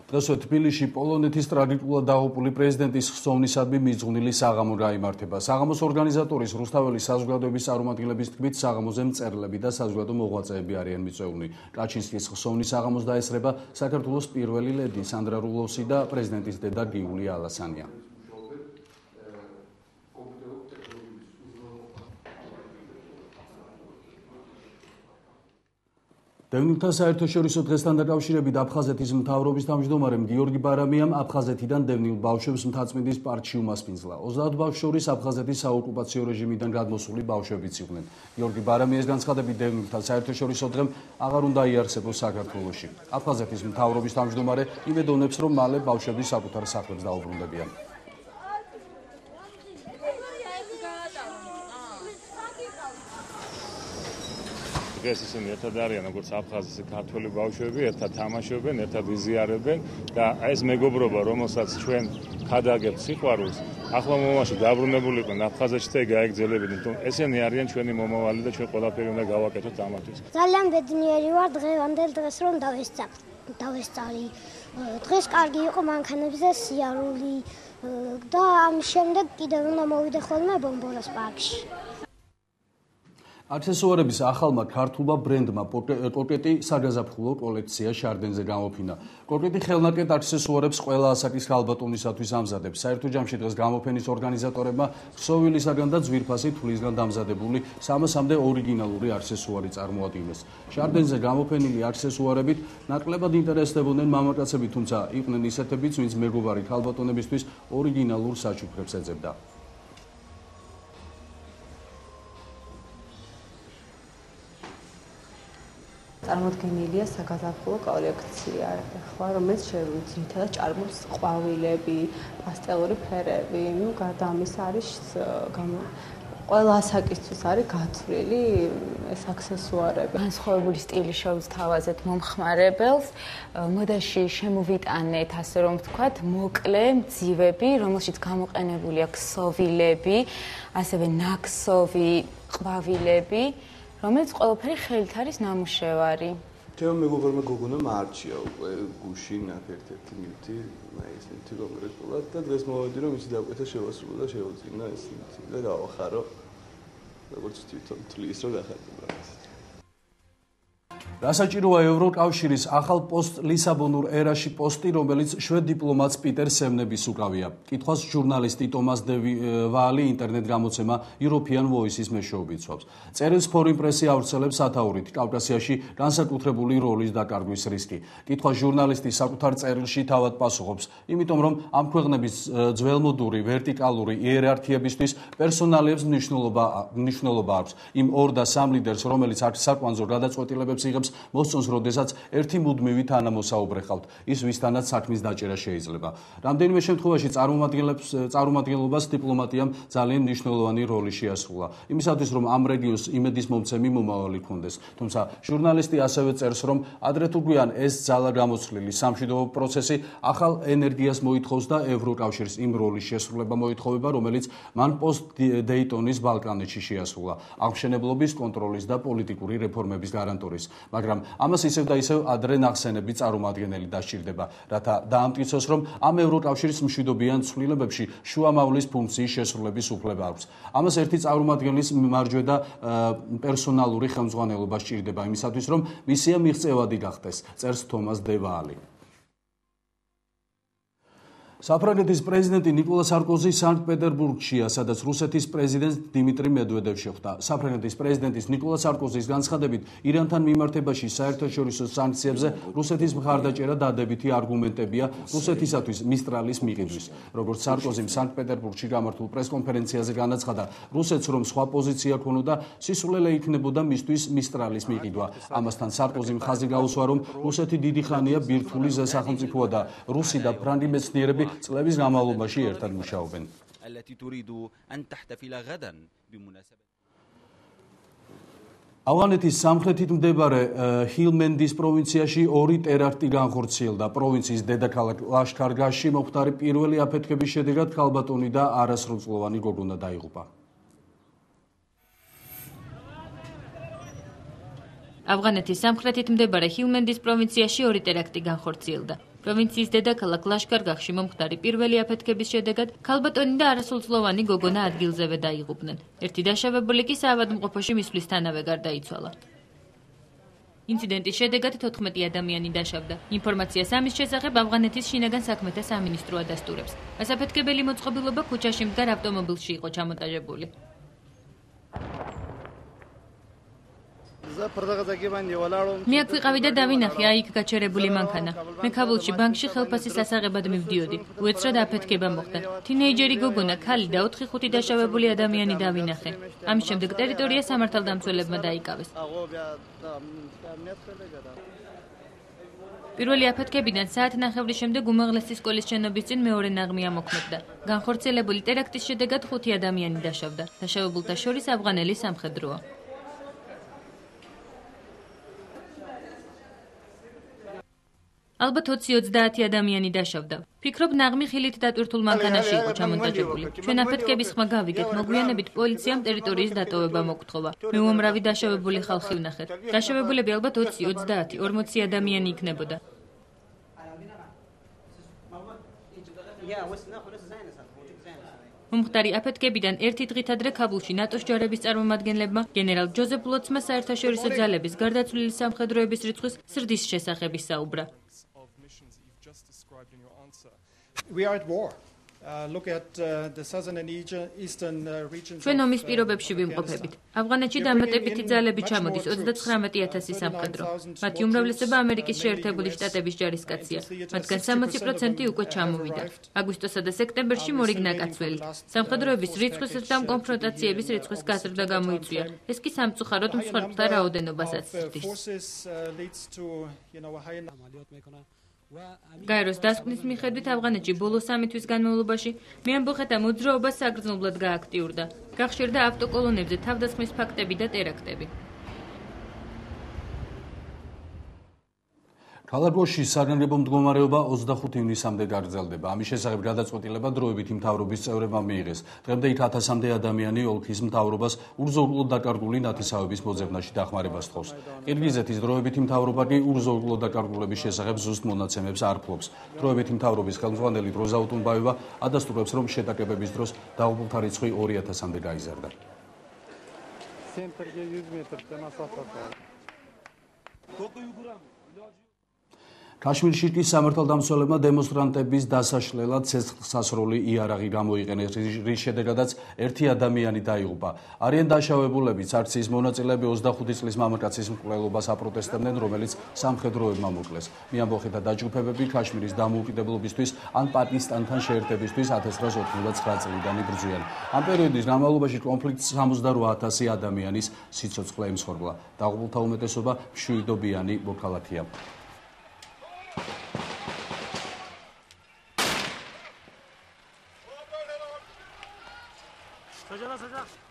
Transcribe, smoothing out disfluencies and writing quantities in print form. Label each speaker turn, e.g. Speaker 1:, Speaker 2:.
Speaker 1: დღესვე თბილისში პოლონეთის ტრაგიკულად დაღუპული პრეზიდენტის ხსოვნისადმი მიძღვნილი საღამო გაიმართება. საღამოს ორგანიზატორის რუსთაველის საზოგადოების წარმომადგენლების თქმით, საღამოზე მწერლები და საზოგადო მოღვაწეები არიან მიწვეული. კაჩინსკის ხსოვნის საღამოს დაესწრება საქართველოს პირველი ლედი სანდრა რულოვსი და პრეზიდენტის დედა გიულია ალასანია. დევნილთა საერთაშორისო დღესთან დაკავშირებით აფხაზეთის მთავრობის თავმჯდომარემ გიორგი ბარამიამ აფხაზეთიდან დევნილ ბავშვებს მთაწმინდის პარკში უმასპინძლა. 30 ბავშვს შორის აფხაზეთის საოკუპაციო რეჟიმიდან გადმოსული ბავშვებიც იყვნენ. გიორგი ბარამიას განცხადებით, დევნილთა საერთაშორისო დღემ აღარ უნდა იარსებოს საქართველოში. აფხაზეთის მთავრობის თავმჯდომარე იმედოვნებს, რომ მალე ბავშვები საკუთარ სახლებს დაუბრუნდებიან.
Speaker 2: დღეს ისინი ერთად არიან, როგორც აფხაზეთის ქართველი ბავშვები, ერთად თამაშობენ, ერთად იზიარებენ და ეს მეგობრობა, რომელსაც ჩვენ ქადაგებთ სიყვარულს, ახლა მომავალში დაბრუნებულიყვნენ აფხაზეთში და გაეგრძელებიდნენ. ესენი არიან ჩვენი მომავალი და ჩვენ ყველაფერი უნდა გავაკეთოთ ამათთვის.
Speaker 3: ძალიან ბედნიერი ვარ დღევანდელ დღეს რომ დავესწარი. დღეს კარგი იყო მანქანებზე სიარული და ამის შემდეგ კიდევ უნდა მოვიდე ხოლმე ბომბორას პარკში.
Speaker 1: აქსესუარების ახალმა ქართულმა ბრენდმა კოკეტი საგაზაფხულო კოლექცია შარდენზე გამოფინა. კოკეტი ხელნაკეთ აქსესუარებს ყველა ასაკის ქალბატონისათვის ამზადებს. საერთო ჯამში დღეს გამოფენის ორგანიზატორებმა ქსოვილისაგან და ძვირფასი თვლისგან დამზადებული 300-მდე ორიგინალური აქსესუარი წარმოადგინეს. შარდენზე გამოფენილი აქსესუარებით ნაკლებად ინტერესდებოდნენ მამაკაცები, თუმცა იყვნენ ისეთებიც, ვინც მეგობარი ქალბატონებისთვის ორიგინალურ საჩუქრებს ეძებდა.
Speaker 4: წარმოდგენილია sagazafxulo კოლექცია, რომელიც ძირითადად ჭარბობს ყვავილები, პასტელური ფერები, გარდა ამისა არის ყველა ასაკისთვის არის გათვლილი ეს აქსესუარები.
Speaker 5: განსხვავებული სტილი შევთავაზეთ მომხმარებელს, მოდაში შემოვიტანეთ, ასე რომ ვთქვათ, მოკლე მძივები, რომელშიც გამოყენებულია ქსოვილები, ასევე ნაქსოვი ყვავილები, რომელიც ყველაფერი ხელით არის ნამუშევარი.
Speaker 6: ჩემ მეგობრებმა გოგონამ არჩია უკვე გუში ნახ ერთ-ერთი ნივთი, ეს ნივთი კონკრეტულად და დღეს მოვედი რომ ისი დაკვეთა შევასრულო და შევოწინა ეს ნივთი და გავახარო როგორც თვითონ თulis რო გახარდება.
Speaker 1: რასაჭიროა ევროკავშირის ახალ პოსტ-ლისაბონურ ერაში პოსტი, რომელიც შვედ დიპლომატს პიტერ სემნების უკავია. კითხვას ჟურნალისტი ტომას დე ვალი ინტერნეტ გამოცემა European Voice-ის მეშვეობით სვავს. წერილს Foreign Press-ი ავრცელებს სათაურით კავკასიაში განსაკუთრებული როლის დაკარგვის რისკი. კითხვას ჟურნალისტი საკუთარ წერილში თავად პასუხობს, იმიტომ რომ ამ ქვეყნების ძველმოდური ვერტიკალური იერარქიებისთვის პერსონალიებს მნიშვნელობა აქვს. იმ 2 და 3 ლიდერს, რომელიც აქ საკვანძო გადაწყვეტილებებს იღებს, მოსწონს, როდესაც ერთი მუდმივი თანამოსაუბრე ჰყავთ, ის ვისთანაც საქმის დაჭერა შეიძლება. რამდენიმე შემთხვევაში წარმომადგენლობას დიპლომატიამ ძალიან მნიშვნელოვანი როლი შეასრულა. იმისათვის, რომ ამ რეგიონს იმედის მომცემი მომავალი ჰქონდეს. თუმცა ჟურნალისტი ასევე წერს, რომ ადრე თუ გვიან ეს ძალა გამოცვლილი სამშვიდობო პროცესი ახალ ენერგიას მოითხოვს და ევროკავშირს იმ როლის შესრულება მოითხოვება, რომელიც მან პოსტ-დეიტონის ბალკანეთში შეასრულა. აღმშენებლობის, კონტროლის და პოლიტიკური რეფორმების გარანტორის. მაგრამ ამას ისევ და ისევ ადრე ნახსენები წარმომადგენელი დასჭირდება, რათა დაამტკიცოს, რომ ამ ევროკავშირის მშვიდობიან ცვლილებებში შუამავლის ფუნქციის შესრულების უფლება აქვს. ამას ერთი წარმომადგენლის მარჯვე და პერსონალური ხელმძღვანელობა სჭირდება იმისათვის, რომ მისია მიღწევადი გახდეს, წერს თომას დე ვალი. საფრანგეთის პრეზიდენტი ნიკოლა სარკოზი სანქტ-პეტერბურგშია, სადაც რუსეთის პრეზიდენტს დიმიტრი მედვედევი შეხვდა. საფრანგეთის პრეზიდენტის ნიკოლა სარკოზის განცხადებით, ირანთან მიმართებაში საერთაშორისო სანქციებზე რუსეთის მხარდაჭერა დადებითი არგუმენტებია რუსეთისათვის მისტრალის მიყიდვის. როგორც სარკოზიმ სანქტ-პეტერბურგში გამართულ პრესკონფერენციაზე განაცხადა, რუსეთს რომ სხვა პოზიცია ქონოდა, სისულელე იქნებოდა მისთვის მისტრალის მიყიდვა. ამასთან სარკოზიმ ხაზი გაუსვა, რომ რუსეთი დიდი ხანია ბირთვული სახელმწიფოა და რუსი და ფრანგი მეცნიერები წლების განმავლობაში ერთად მუშაობენ. ავღანეთის სამხრეთით მდებარე ჰილმენდის პროვინციაში 2 ტერაქტი განხორციელდა. პროვინციის დედაქალაქ ლაშქარგაჰში მომხდარი პირველი აფეთქების შედეგად ქალბატონი და არასრულწლოვანი გოგონა დაიღუპა.
Speaker 7: ავღანეთის სამხრეთით მდებარე ჰილმენდის პროვინციაში 2 ტერაქტი განხორციელდა. პროვინციის დედაქალაქ ლაშქარ-გაღში მომხდარი პირველი აფეთქების შედეგად ქალბატონი და არასრულწლოვანი გოგონა ადგილზევე დაიღუპნენ. ერთი დაშავებული კი საავადმყოფოში მისვლისთანავე გარდაიცვალა. ინციდენტის შედეგად 14 ადამიანი დაშავდა. ინფორმაციას ამის შესახებ ავღანეთის შინაგან საქმეთა სამინისტრო ადასტურებს. ასაფეთქებელი მოწყობილობა ქუჩაში მდგარ ავტომობილში იყო ჩამონტაჟებული. მე აქ ვიყავი და დავინახე აი იქ გაჩერებული მანქანა. მე ქაბულში ბანკში ხელფასის ასაღებად მივდიოდი. უეცრად აფეთქება მოხდა. თინეიჯერი გოგონა, ქალი და 4-5 დაშავებული ადამიანი დავინახე. ამის შემდეგ ტერიტორია სამართალდამცველებმა დაიკავეს. პირველი აფეთქებიდან საათნახევრის შემდეგ უმაღლესი სკოლის შენობის წინ მეორე ნაღმი ამოქმედდა. განხორციელებული ტერაქტის შედეგად 5 ადამიანი დაშავდა. დაშავებულთა შორის ავღანელი სამხედროა. ალბათ 20-30 ადამიანი დაშავდა. ფიქრობ, ნაღმი ხილით დატვირთულ მანქანაში იყო ჩამონტაჟებული. ჩვენ აფეთქების ხმა გავიგეთ, მოგვიანებით პოლიციამ ტერიტორიის დატოვება მოგთხოვა. მე უამრავი დაშავებული ხალხი ვნახეთ. დაშავებულები ალბათ 20, 30, 40 ადამიანი იქნებოდა. მომხდარი აფეთქებიდან ერთი დღით ადრე ქაბულში ნატოს ჯარების წარმომადგენლებმა გენერალ ჯოზეფ ლოცმა საერთაშორისო ძალების გარდაცვლილი სამხედროების რიცხვის ზრდის შესახებ ისაუბრა. ჩვენ ომის პირობებში ვიმყოფებით. ავღანეთში დამატებითი ძალები ჩამოდის 39,000 სამხედრო. მათი უმრავლესობა ამერიკის შეერთებული შტატების ჯარისკაცია. მათგან 60% უკვე ჩამოვიდა. აგვისტოსა და სექტემბერში მორიგნა კაცველი. სამხედროების რიცხვის და კონფრონტაციების რიცხვის გაზრდა გამოიწვია. ეს კი სამწუხაროდ მსხვერპლთა რაოდენობასაც ზრდის. გაეროს დასკვნის მიხედვით ავღანეთში ბოლო 3 თვის განმავლობაში მეამბოხეთა მოძრაობა საგრძნობლად გააქტიურდა. გახშირდა ავტოკოლონებზე თავდასხმის ფაქტები და ტერაქტები.
Speaker 1: ქალაქში საგანგებო მდგომარეობა 25 ივნისამდე გაგრძელდება. ამის შესახებ გადაწყვეტილება დროებითი მთავრობის წევრებმა მიიღეს. დღემდე იქ 1000-მდე ადამიანი ოლქის მთავრობას ურზოვლოდ დაკარგული ნათესავების მოძებნაში დახმარებას თხოვს. ყირგიზეთის დროებითი მთავრობა კი ურზოვლოდ დაკარგულების შესახებ ზუსტ მონაცემებს არ ფლობს. დროებითი მთავრობის ხელმძღვანელი როზა უტუნბაევა ადასტურებს, რომ შეტაკებების დროს დაღუპულთა რიცხვი 2000-მდე გაიზარდა. ქაშმირში კი სამართალდამცველებმა დემონსტრანტების დასაშლელად ცეცხლსასროლი იარაღი გამოიყენეს, რის შედეგადაც ერთი ადამიანი დაიღუპა. არიან დაშავებულებიც, აქციის მონაწილეები 25 წლის მამაკაცის მკვლელობას აპროტესტებდნენ, რომელიც სამხედროებმა მოკლეს. მეამბოხეთა დაჯგუფებები ქაშმირის დამოუკიდებლობისთვის ან პაკისტანთან შეერთებისთვის 1989 წლიდან იბრძვიან. ამ პერიოდის განმავლობაში კონფლიქტს 78,000 ადამიანის სიცოცხლე ემსხვერპლა. დაღუპულთა უმეტესობა მშვიდობიანი მოქალაქეა.
Speaker 8: 서자